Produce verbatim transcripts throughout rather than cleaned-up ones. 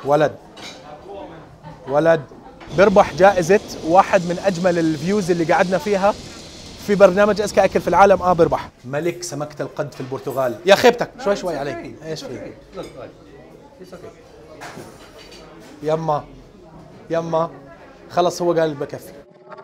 ولد ولد بيربح جائزة واحد من أجمل الفيوز اللي قعدنا فيها في برنامج أذكى أكل في العالم. آه بيربح ملك سمكة القد في البرتغال. يا خيبتك شوي شوي عليك. إيش في؟ يما يما خلص هو قال بكفي.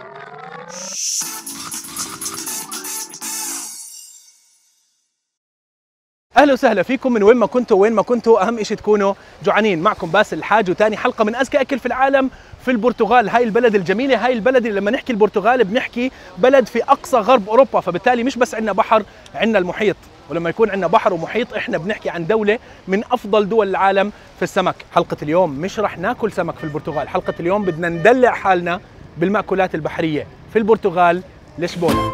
اهلا وسهلا فيكم من وين ما كنتوا وين ما كنتوا، اهم شيء تكونوا جوعانين. معكم باسل الحاج وثاني حلقه من اذكى اكل في العالم في البرتغال. هاي البلد الجميله، هاي البلد اللي لما نحكي البرتغال بنحكي بلد في اقصى غرب اوروبا، فبالتالي مش بس عندنا بحر، عندنا المحيط. ولما يكون عندنا بحر ومحيط احنا بنحكي عن دوله من افضل دول العالم في السمك. حلقه اليوم مش رح ناكل سمك في البرتغال، حلقه اليوم بدنا ندلع حالنا بالمأكولات البحريه في البرتغال لشبونه.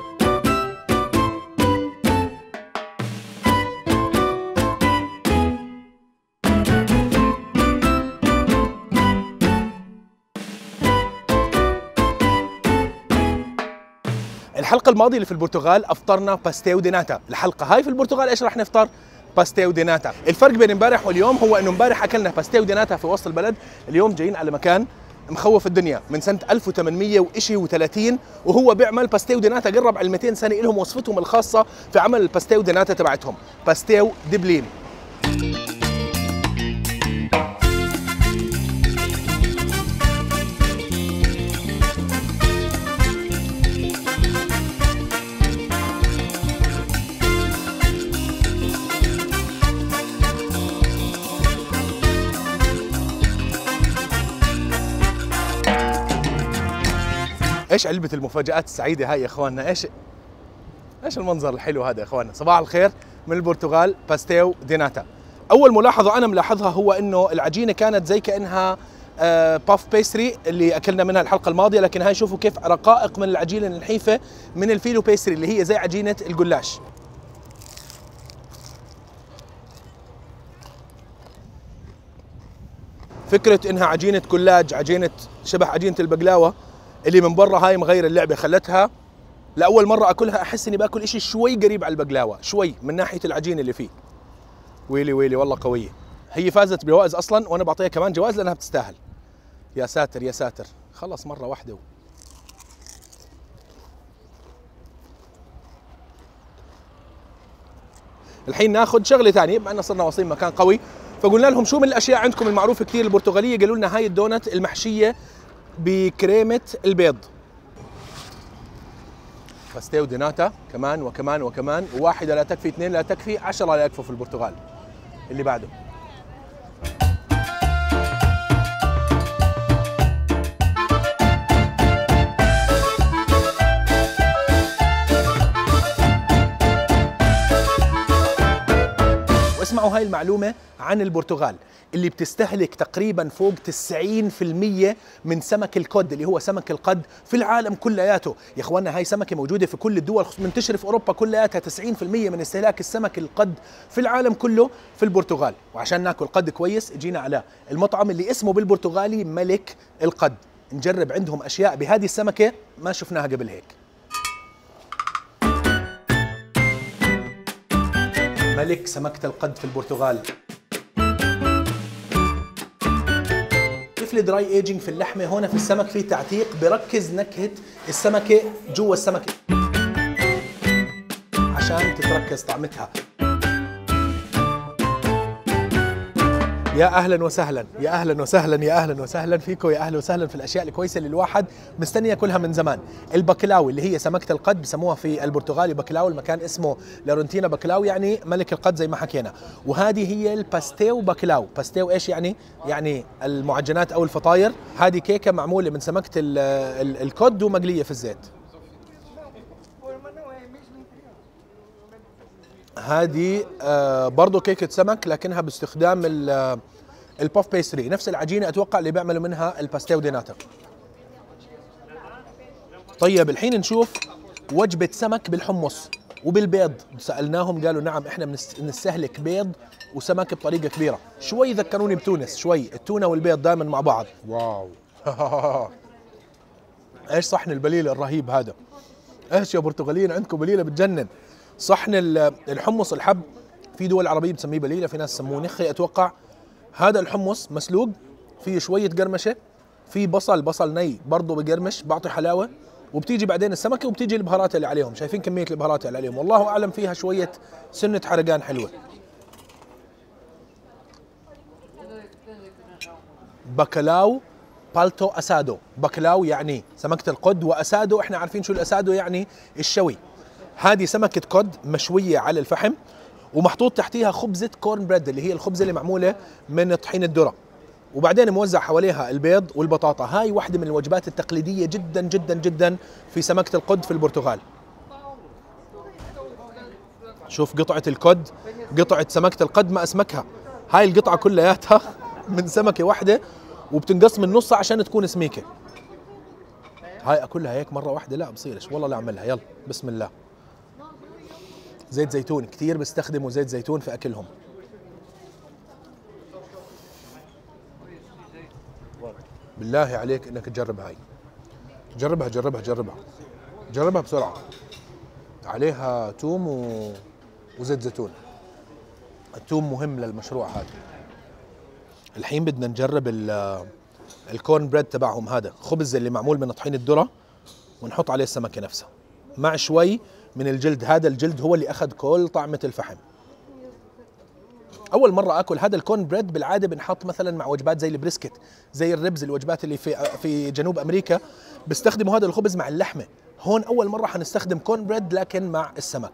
الحلقة الماضية اللي في البرتغال افطرنا باستيو دي ناتا، الحلقة هاي في البرتغال ايش رح نفطر؟ باستيو دي ناتا. الفرق بين امبارح واليوم هو انه امبارح اكلنا باستيو دي ناتا في وسط البلد، اليوم جايين على مكان مخوف الدنيا من سنة ألف وثمانمية وثلاثين، وهو بيعمل باستيو دي ناتا قرب على مئتين سنة، لهم وصفتهم الخاصة في عمل الباستيو دي ناتا تبعتهم، باستيو دي بلين. ايش علبة المفاجآت السعيدة هاي يا اخواننا؟ ايش ايش المنظر الحلو هذا يا اخواننا؟ صباح الخير من البرتغال، باستيو دي ناتا. اول ملاحظة انا ملاحظها هو انه العجينة كانت زي كأنها آه باف بيستري اللي اكلنا منها الحلقة الماضية، لكن هاي شوفوا كيف رقائق من العجينة النحيفة من الفيلو بيستري اللي هي زي عجينة الجلاش. فكرة انها عجينة كلاج، عجينة شبه عجينة البقلاوة اللي من برا، هاي مغير اللعبة، خلتها لأول مرة أكلها أحس إني باكل إشي شوي قريب على البقلاوة، شوي من ناحية العجين اللي فيه. ويلي ويلي والله قوية. هي فازت بجوائز أصلاً وأنا بعطيها كمان جوائز لأنها بتستاهل. يا ساتر يا ساتر، خلص مرة واحدة. الحين ناخذ شغلة ثانية، بما أننا صرنا واصلين مكان قوي، فقلنا لهم شو من الأشياء عندكم المعروفة كثير البرتغالية؟ قالوا لنا هاي الدونت المحشية بكريمة البيض. باستيو دي ناتا كمان وكمان وكمان، وواحدة لا تكفي، اثنين لا تكفي، عشرة لا يكفوا في البرتغال. اللي بعده واسمعوا هاي المعلومة عن البرتغال اللي بتستهلك تقريبا فوق تسعين بالمئة من سمك الكود اللي هو سمك القد في العالم كلياته. يا اخوانا هاي سمكة موجودة في كل الدول، منتشرة في اوروبا كلياتها. تسعين بالمئة من استهلاك السمك القد في العالم كله في البرتغال. وعشان ناكل قد كويس جينا على المطعم اللي اسمه بالبرتغالي ملك القد، نجرب عندهم اشياء بهذه السمكة ما شفناها قبل هيك. ملك سمكة القد في البرتغال. كيف الدراي ايجينج في اللحمة؟ هون في السمك في تعتيق بركز نكهة السمكة جوا السمكة عشان تتركز طعمتها. يا اهلا وسهلا يا اهلا وسهلا يا اهلا وسهلا فيكم، يا اهلا وسهلا في الاشياء الكويسه اللي الواحد مستني ياكلها من زمان. البكلاوي اللي هي سمكه القد بسموها في البرتغال بكلاوي، المكان اسمه لارونتينا بكلاوي يعني ملك القد زي ما حكينا. وهذه هي الباستيو بكلاو. باستيو ايش يعني؟ يعني المعجنات او الفطاير. هذه كيكه معموله من سمكه القد ومقليه في الزيت. هذه آه برضو كيكة سمك لكنها باستخدام الباف بيستري، نفس العجينة أتوقع اللي بيعملوا منها الباستيو دي ناتا. طيب الحين نشوف وجبة سمك بالحمص وبالبيض. سألناهم قالوا نعم احنا بنستهلك بيض وسمك بطريقة كبيرة. شوي ذكروني بتونس، شوي التونة والبيض دائما مع بعض. واو ايش صحن البليلة الرهيب هذا؟ ايش يا برتغاليين عندكم بليلة بتجنن. صحن الحمص الحب، في دول عربية بتسميه بليلة، في ناس يسموه نخي أتوقع. هذا الحمص مسلوق فيه شويه قرمشه، في بصل بصل ني برضه بقرمش بعطي حلاوه، وبتيجي بعدين السمكه وبتيجي البهارات اللي عليهم. شايفين كميه البهارات اللي عليهم، والله اعلم فيها شويه سنه حرقان حلوه. بكلاو بالتو اسادو. بكلاو يعني سمكه القد، واسادو احنا عارفين شو الاسادو يعني الشوي. هذه سمكه قد مشويه على الفحم ومحطوط تحتيها خبزه كورن بريد اللي هي الخبزه اللي معموله من طحين الذره، وبعدين موزع حواليها البيض والبطاطا. هاي واحدة من الوجبات التقليدية جدا جدا جدا في سمكة القد في البرتغال. شوف قطعة القد، قطعة سمكة القد ما اسمكها، هاي القطعة كلياتها من سمكة واحدة وبتنقص من نصها عشان تكون سميكة. هاي اكلها هيك مرة واحدة؟ لا بصيرش والله، لا اعملها. يلا بسم الله. زيت زيتون، كثير بيستخدموا زيت زيتون في اكلهم. بالله عليك انك تجرب هاي، جربها جربها جربها جربها بسرعة. عليها توم و... وزيت زيتون. التوم مهم للمشروع هذا. الحين بدنا نجرب ال... الكورن بريد تبعهم، هذا خبز اللي معمول من طحين الذرة، ونحط عليه السمكة نفسها مع شوي من الجلد. هذا الجلد هو اللي اخذ كل طعمة الفحم. اول مره اكل هذا الكورن بريد. بالعاده بنحط مثلا مع وجبات زي البريسكت، زي الربز، الوجبات اللي في في جنوب امريكا بيستخدموا هذا الخبز مع اللحمه. هون اول مره حنستخدم كورن بريد لكن مع السمك.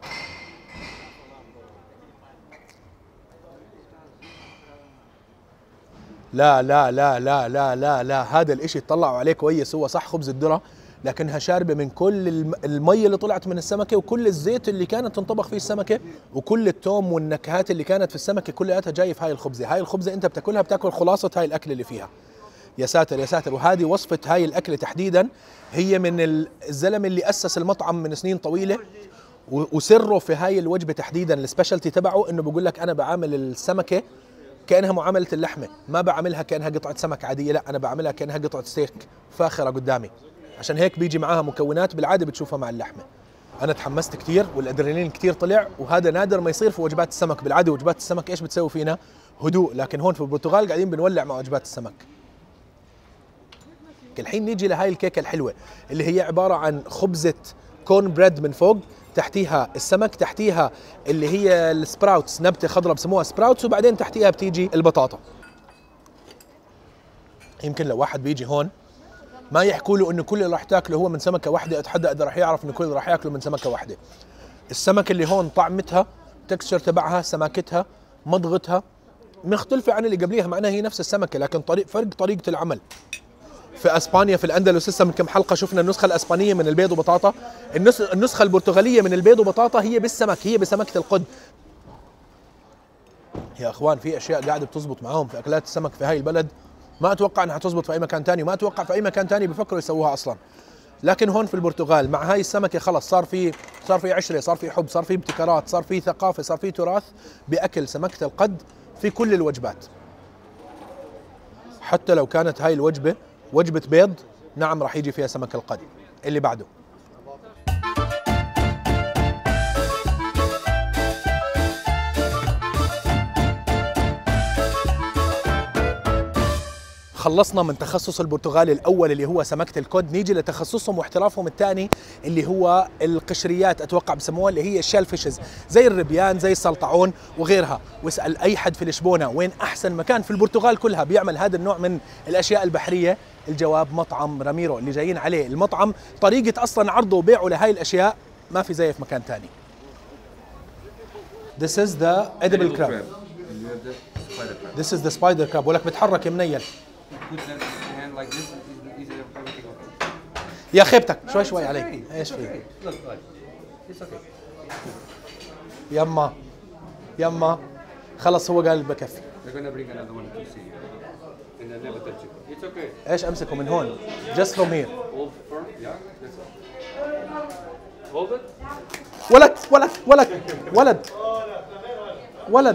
لا لا لا لا لا لا لا هذا الاشي طلعوا عليه كويس. هو صح خبز الذره لكنها شاربه من كل المي اللي طلعت من السمكه، وكل الزيت اللي كانت تنطبخ فيه السمكه، وكل التوم والنكهات اللي كانت في السمكه كلياتها جايه في هاي الخبزه. هاي الخبزه انت بتاكلها بتاكل خلاصه هاي الاكل اللي فيها. يا ساتر يا ساتر. وهذه وصفه هاي الاكله تحديدا هي من الزلمه اللي اسس المطعم من سنين طويله، وسره في هاي الوجبه تحديدا السبيشالتي تبعه انه بقول لك انا بعامل السمكه كانها معامله اللحمه، ما بعملها كانها قطعه سمك عاديه، لا انا بعملها كانها قطعه ستيك فاخره قدامي. عشان هيك بيجي معاها مكونات بالعاده بتشوفها مع اللحمه. انا تحمست كثير والادرينالين كثير طلع، وهذا نادر ما يصير في وجبات السمك. بالعاده وجبات السمك ايش بتسوي فينا؟ هدوء، لكن هون في البرتغال قاعدين بنولع مع وجبات السمك. الحين نيجي لهاي الكيكه الحلوه اللي هي عباره عن خبزه كورن بريد من فوق، تحتيها السمك، تحتيها اللي هي السبراوتس، نبته خضراء بسموها سبراوتس، وبعدين تحتيها بتيجي البطاطا. يمكن لو واحد بيجي هون ما يحكوا له انه كل اللي راح تاكله هو من سمكه واحده، اتحدى اذا راح يعرف انه كل اللي راح ياكله من سمكه واحده. السمكه اللي هون طعمتها، تكستشر تبعها، سماكتها، مضغتها مختلفه عن اللي قبليها، مع انها هي نفس السمكه لكن طريق فرق طريقه العمل. في اسبانيا في الاندلس لسه من كم حلقه شفنا النسخه الاسبانيه من البيض وبطاطا، النسخه البرتغاليه من البيض وبطاطا هي بالسمك، هي بسمكه القد. يا اخوان في اشياء قاعده بتزبط معاهم في اكلات السمك في هاي البلد، ما اتوقع انها تزبط في اي مكان ثاني، وما اتوقع في اي مكان ثاني بفكروا يسووها اصلا. لكن هون في البرتغال مع هاي السمكه خلص صار في صار في عشره، صار في حب، صار في ابتكارات، صار في ثقافه، صار في تراث باكل سمكه القد في كل الوجبات. حتى لو كانت هاي الوجبه وجبه بيض، نعم راح يجي فيها سمك القد. اللي بعده خلصنا من تخصص البرتغال الاول اللي هو سمكه القد، نيجي لتخصصهم واحترافهم الثاني اللي هو القشريات، اتوقع بسموها اللي هي الشيل فيشز، زي الربيان، زي السلطعون وغيرها. واسال اي حد في لشبونه وين احسن مكان في البرتغال كلها بيعمل هذا النوع من الاشياء البحريه، الجواب مطعم راميرو اللي جايين عليه. المطعم طريقه اصلا عرضه وبيعه لهي الاشياء ما في زيه في مكان ثاني. This is the edible crab. This is the spider crab. ولك بتحرك يا منيل. يا خيبتك شوي شوي علي. ايش في؟ يما يما خلص هو قال بكفي. ايش امسكه من هون؟ Just from here. ولد ولد ولد ولد ولد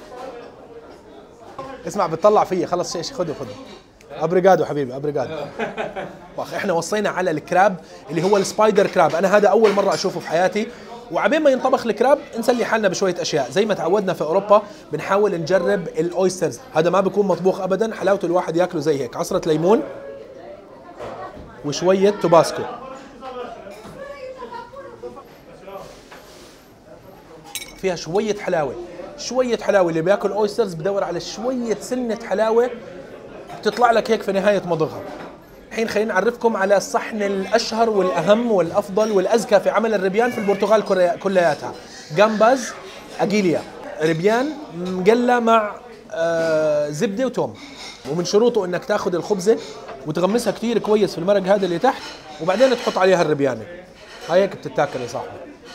اسمع بتطلع فيي خلص. ايش خذه خذه. ابريجادو حبيبي ابريجادو. واخ احنا وصينا على الكراب اللي هو السبايدر كراب، انا هذا اول مره اشوفه في حياتي، وعبين ما ينطبخ الكراب نسلي حالنا بشويه اشياء زي ما تعودنا في اوروبا. بنحاول نجرب الاويسترز، هذا ما بيكون مطبوخ ابدا، حلاوته الواحد ياكله زي هيك، عصره ليمون وشويه توباسكو. فيها شويه حلاوه، شويه حلاوه. اللي بياكل اويسترز بدور على شويه سنه حلاوه بتطلع لك هيك في نهايه مضغها. الحين خلينا نعرفكم على الصحن الاشهر والاهم والافضل والازكى في عمل الربيان في البرتغال كلياتها. جامباز اجيليا، ربيان مقلى مع آه زبده وتوم. ومن شروطه انك تاخذ الخبزه وتغمسها كثير كويس في المرق هذا اللي تحت، وبعدين تحط عليها الربيانه. هاي هيك بتتاكل يا صاحبي.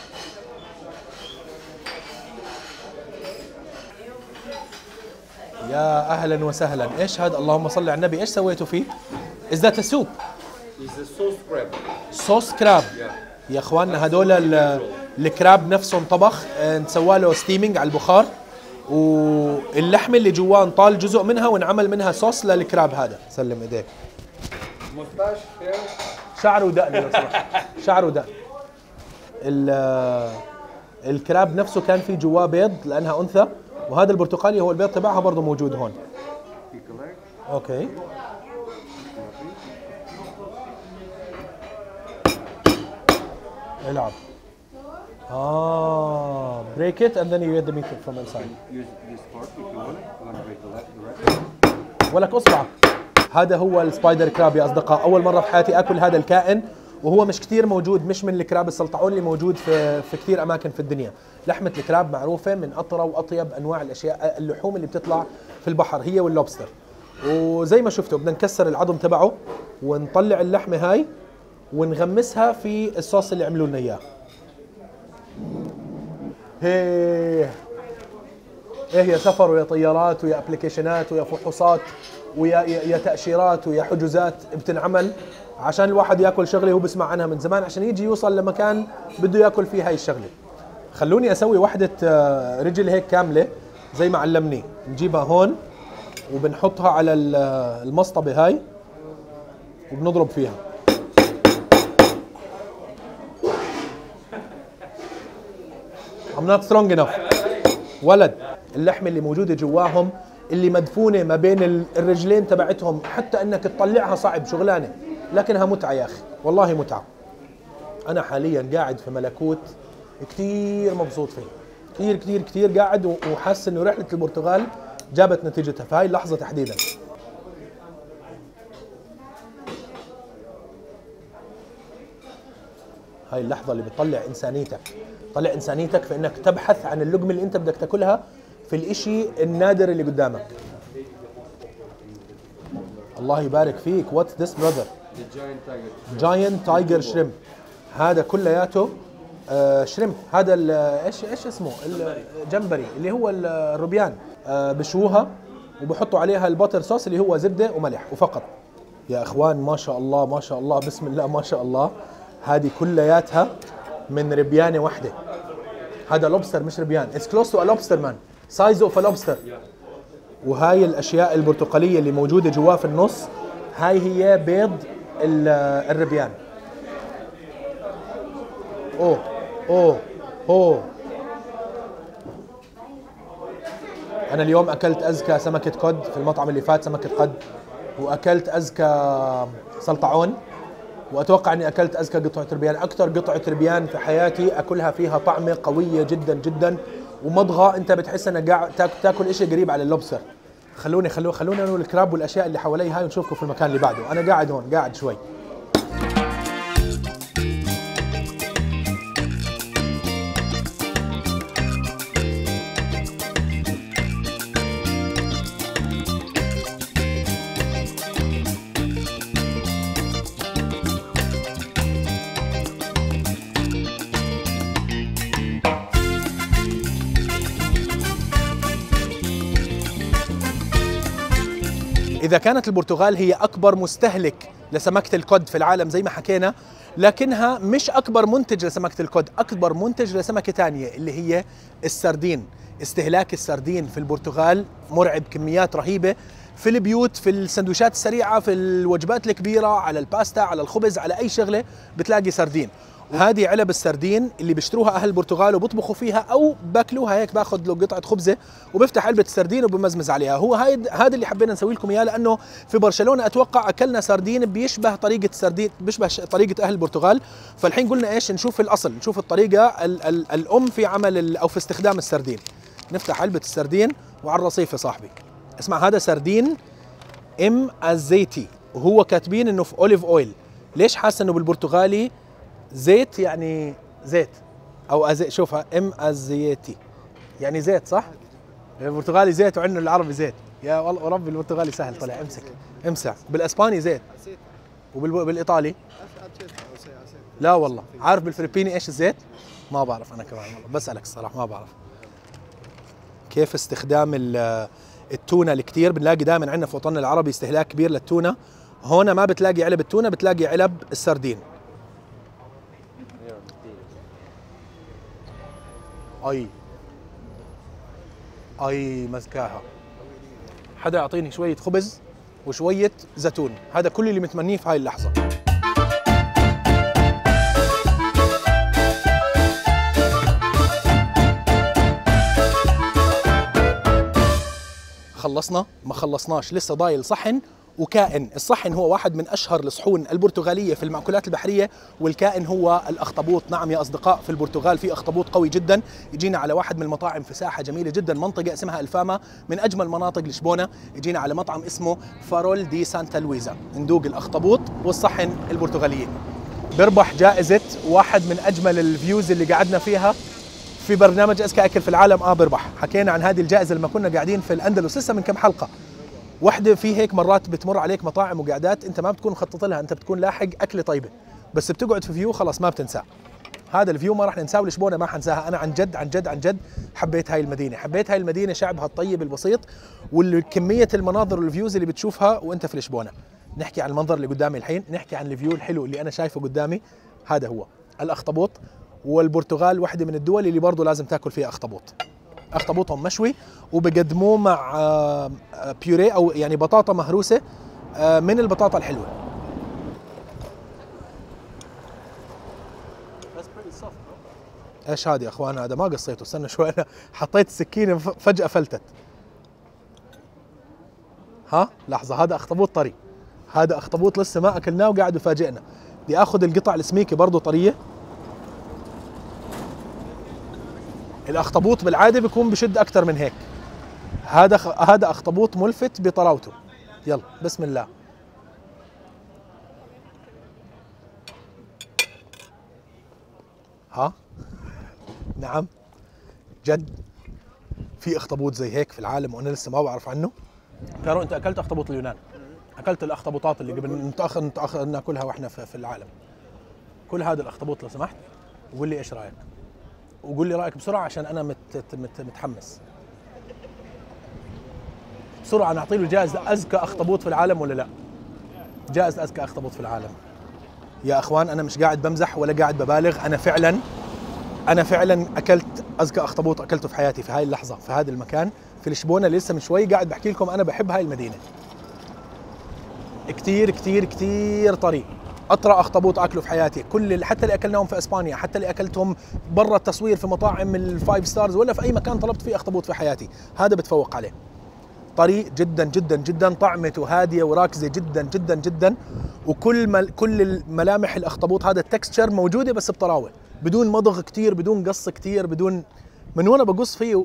يا اهلا وسهلا. ايش هذا؟ اللهم صل على النبي. ايش سويتوا فيه؟ Is that a soup? It's a sauce crab. صوص كراب. Yeah. يا اخواننا هذول الكراب نفسه انطبخ، نسوى له ستيمينج على البخار، واللحمه اللي جواه انطال جزء منها وانعمل منها صوص للكراب هذا. سلم ايديك. مستاش شعر ودقن لو سمحت. شعر ودقن. الكراب نفسه كان فيه جواه بيض لانها انثى، وهذا البرتقالي هو البيض تبعها برضه موجود هون. اوكي. العب. آه break it and then you get the meat from inside. Use this part if you want it. I'm gonna break the left. ولك اصبعك. هذا هو السبايدر كراب يا اصدقاء، اول مرة في حياتي اكل هذا الكائن، وهو مش كثير موجود، مش من الكراب السلطعون اللي موجود في في كثير اماكن في الدنيا. لحمة الكراب معروفة من اطرى واطيب انواع الاشياء اللحوم اللي بتطلع في البحر، هي واللوبستر. وزي ما شفتوا بدنا نكسر العظم تبعه ونطلع اللحمة هاي ونغمسها في الصوص اللي عملوا لنا اياه. هيه ايه يا سفر ويا طيارات ويا ابلكيشنات ويا فحوصات ويا يا تاشيرات ويا حجوزات بتنعمل عشان الواحد ياكل شغله هو بسمع عنها من زمان عشان يجي يوصل لمكان بده ياكل فيه هاي الشغله. خلوني اسوي وحده رجل هيك كامله زي ما علمني. نجيبها هون وبنحطها على المصطبه هاي وبنضرب فيها. I'm not strong enough. ولد اللحمة اللي موجودة جواهم اللي مدفونة ما بين الرجلين تبعتهم، حتى انك تطلعها صعب شغلانة، لكنها متعة يا اخي، والله متعة. انا حاليا قاعد في ملكوت كثير مبسوط فيه، كثير كثير كثير قاعد وحاسس انه رحلة البرتغال جابت نتيجتها في هاي اللحظة تحديدا. هاي اللحظة اللي بتطلع انسانيتك، طلع انسانيتك في انك تبحث عن اللقمة اللي انت بدك تاكلها في الاشي النادر اللي قدامك. الله يبارك فيك. واتس ذس براذر؟ جاينت تايجر شريمب. هذا كلياته آه شريمب. هذا ايش ايش اسمه؟ الجمبري اللي هو الروبيان. آه بشوها وبحطوا عليها الباتر صوص اللي هو زبدة وملح وفقط. يا اخوان ما شاء الله ما شاء الله بسم الله ما شاء الله، هذه كلياتها من ربيانة واحدة. هذا لوبستر مش ربيان. It's close to a lobster man. Size of a lobster. وهاي الأشياء البرتقالية اللي موجودة جواه في النص هاي هي بيض الربيان. أوه أوه أوه. أنا اليوم أكلت أزكى سمكة قد في المطعم اللي فات، سمكة قد، وأكلت أزكى سلطعون، واتوقع اني اكلت ازكى قطعه ربيان. اكثر قطعه ربيان في حياتي اكلها فيها طعمه قويه جدا جدا ومضغه انت بتحس انك قاعد تاكل شيء قريب على اللوبستر. خلوني خلوني خلوني انو الكراب والاشياء اللي حوالي هاي ونشوفكم في المكان اللي بعده. انا قاعد هون قاعد شوي. إذا كانت البرتغال هي أكبر مستهلك لسمكة القد في العالم زي ما حكينا، لكنها مش أكبر منتج لسمكة القد، أكبر منتج لسمكة تانية اللي هي السردين. استهلاك السردين في البرتغال مرعب، كميات رهيبة في البيوت، في السندويشات السريعة، في الوجبات الكبيرة، على الباستا، على الخبز، على أي شغلة بتلاقي سردين. هذه علب السردين اللي بيشتروها اهل البرتغال وبيطبخوا فيها او باكلوها هيك، باخذ له قطعه خبزه وبفتح علبه السردين وبمزمز عليها. هو هاي هذا اللي حبينا نسوي لكم اياه، لانه في برشلونه اتوقع اكلنا سردين بيشبه طريقه السردين، بيشبه طريقه اهل البرتغال. فالحين قلنا ايش، نشوف الاصل، نشوف الطريقه ال ال الام في عمل او في استخدام السردين. نفتح علبه السردين وعلى الرصيف يا صاحبي. اسمع، هذا سردين ام الزيتي، وهو كاتبين انه في اوليف اويل. ليش حاسس انه بالبرتغالي زيت يعني زيت او أزي... شوفها ام الزيتي يعني زيت، صح؟ البرتغالي زيت وعندنا العربي زيت. يا والله ربي البرتغالي سهل طلع. امسك امسح. بالاسباني زيت، وبالايطالي لا والله. عارف بالفلبيني ايش الزيت؟ ما بعرف انا كمان والله، بسالك الصراحه ما بعرف. كيف استخدام التونه الكتير، بنلاقي دائما عندنا في وطننا العربي استهلاك كبير للتونه. هون ما بتلاقي علب التونه، بتلاقي علب السردين. اي اي مزكاها. حدا يعطيني شويه خبز وشويه زيتون، هذا كل اللي متمنيه في هاي اللحظه. خلصنا؟ ما خلصناش، لسه ضايل صحن وكائن. الصحن هو واحد من أشهر الصحون البرتغالية في المأكولات البحرية، والكائن هو الأخطبوط. نعم يا أصدقاء، في البرتغال في أخطبوط قوي جدا. يجينا على واحد من المطاعم في ساحة جميلة جدا، منطقة اسمها الفاما، من أجمل مناطق لشبونة. يجينا على مطعم اسمه فارول دي سانتا لويزا، ندوق الأخطبوط والصحن البرتغالية. بيربح جائزة واحد من أجمل الفيوز اللي قعدنا فيها في برنامج أذكى أكل في العالم. آه بيربح. حكينا عن هذه الجائزة لما كنا قاعدين في الأندلس لسه من كم حلقة. وحده في هيك مرات بتمر عليك مطاعم وقعدات انت ما بتكون مخطط لها، انت بتكون لاحق اكله طيبه، بس بتقعد في فيو خلاص ما بتنساه. هذا الفيو ما راح ننساه، ولشبونه ما حنساها. انا عن جد عن جد عن جد حبيت هاي المدينه، حبيت هاي المدينه، شعبها الطيب البسيط، والكميه المناظر والفيوز اللي بتشوفها وانت في لشبونه. نحكي عن المنظر اللي قدامي الحين، نحكي عن الفيو الحلو اللي انا شايفه قدامي. هذا هو الاخطبوط، والبرتغال واحدة من الدول اللي برضه لازم تاكل فيها اخطبوط. اخطبوطهم مشوي وبقدموه مع بيوري او يعني بطاطا مهروسه من البطاطا الحلوه. ايش هذه يا اخوان؟ هذا ما قصيته، استنى شوي، انا حطيت السكينه فجاه فلتت. ها لحظه، هذا اخطبوط طري، هذا اخطبوط لسه ما اكلناه وقاعد يفاجئنا. بدي اخذ القطع السميكه برضه طريه. الاخطبوط بالعاده بيكون بشد اكثر من هيك. هذا خ... هذا اخطبوط ملفت بطراوته. يلا بسم الله. ها نعم جد في اخطبوط زي هيك في العالم وانا لسه ما بعرف عنه. كارو انت اكلت اخطبوط اليونان، اكلت الاخطبوطات اللي قبل نتاخر نتاخر ناكلها واحنا في, في العالم. كل هذا الاخطبوط لو سمحت وقول لي ايش رايك، وقول لي رايك بسرعه عشان انا مت مت متحمس. بسرعه نعطي له جائزه اذكى اخطبوط في العالم ولا لا؟ جائزه اذكى اخطبوط في العالم. يا اخوان انا مش قاعد بمزح ولا قاعد ببالغ، انا فعلا انا فعلا اكلت اذكى اخطبوط اكلته في حياتي في هاي اللحظه في هذا المكان في لشبونه اللي لسه من شوي قاعد بحكي لكم. انا بحب هاي المدينه كثير كثير كثير طري. اطرى اخطبوط اكله في حياتي. كل حتى اللي اكلناهم في اسبانيا، حتى اللي اكلتهم برا التصوير في مطاعم الفايف ستارز ولا في اي مكان طلبت فيه اخطبوط في حياتي، هذا بتفوق عليه. طري جدا جدا جدا، طعمته هاديه وراكزه جدا جدا جدا، وكل مل كل الملامح الاخطبوط هذا التكستشر موجوده بس بطراوه، بدون مضغ كثير، بدون قص كثير، بدون من وانا بقص فيه.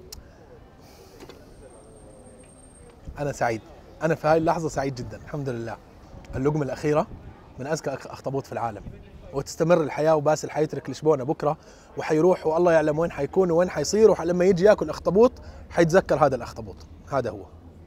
انا سعيد، انا في هاي اللحظه سعيد جدا الحمد لله. اللقمه الاخيره من اذكى اخطبوط في العالم، وتستمر الحياه وباسل حيترك لشبونه بكره وحيروح والله يعلم وين حيكون وين حيصير، ولما يجي ياكل اخطبوط حيتذكر هذا الاخطبوط. هذا هو.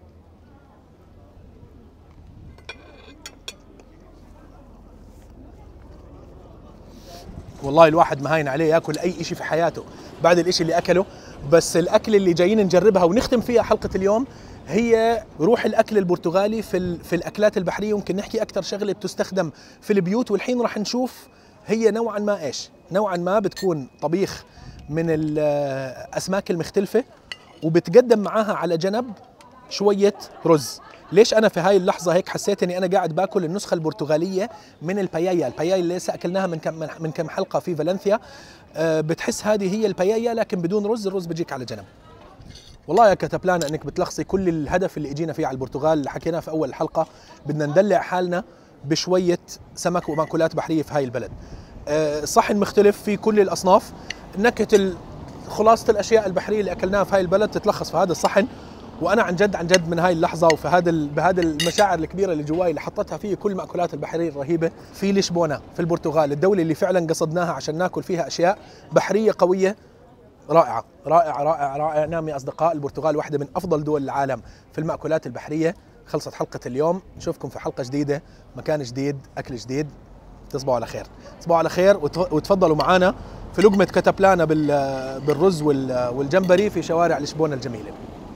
والله الواحد مهاين عليه ياكل اي شيء في حياته بعد الاشي اللي اكله، بس الاكل اللي جايين نجربها ونختم فيها حلقه اليوم هي روح الاكل البرتغالي في في الاكلات البحريه. ممكن نحكي اكثر شغله بتستخدم في البيوت، والحين راح نشوف هي نوعا ما ايش، نوعا ما بتكون طبيخ من الاسماك المختلفه، وبتقدم معاها على جنب شويه رز. ليش انا في هاي اللحظه هيك حسيت اني انا قاعد باكل النسخه البرتغاليه من البايايا، البايايا اللي لسه اكلناها من كم من كم حلقه في فالنسيا. أه بتحس هذه هي البايايا لكن بدون رز، الرز بيجيك على جنب. والله يا كتبلانا انك بتلخصي كل الهدف اللي اجينا فيه على البرتغال اللي حكيناه في اول الحلقه. بدنا ندلع حالنا بشويه سمك ومأكولات بحريه في هاي البلد. أه صحن مختلف في كل الاصناف، نكهه خلاصه الاشياء البحريه اللي اكلناها في هاي البلد تتلخص في هذا الصحن. وانا عن جد عن جد من هاي اللحظه وفي هذا بهذا المشاعر الكبيره اللي جواي اللي حطتها فيه كل المأكولات البحريه الرهيبه في لشبونه في البرتغال، الدوله اللي فعلا قصدناها عشان ناكل فيها اشياء بحريه قويه رائعه رائعه رائعه رائعه. نعم يا اصدقاء، البرتغال واحده من افضل دول العالم في المأكولات البحريه. خلصت حلقه اليوم، نشوفكم في حلقه جديده، مكان جديد، اكل جديد. تصبحوا على خير، تصبحوا على خير وتفضلوا معنا في لقمه كتبلانا بالرز والجمبري في شوارع لشبونه الجميله.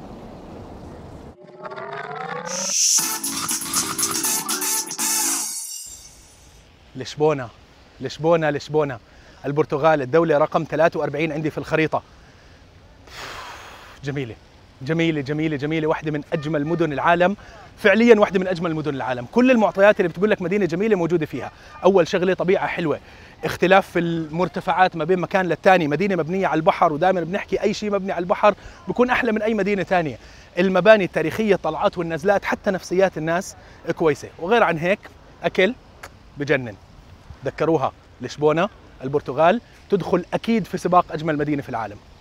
لشبونة لشبونة لشبونة البرتغال، الدولة رقم ثلاثة وأربعين عندي في الخريطة. جميلة جميلة جميلة جميلة، واحدة من أجمل مدن العالم، فعليا واحدة من أجمل مدن العالم. كل المعطيات اللي بتقول لك مدينة جميلة موجودة فيها. أول شغلة طبيعة حلوة، اختلاف في المرتفعات ما بين مكان للتاني، مدينة مبنية على البحر، ودائما بنحكي أي شيء مبني على البحر بكون أحلى من أي مدينة ثانية. المباني التاريخية، الطلعات والنزلات، حتى نفسيات الناس كويسة. وغير عن هيك أكل بجنن. ذكروها لشبونة البرتغال تدخل أكيد في سباق أجمل مدينة في العالم.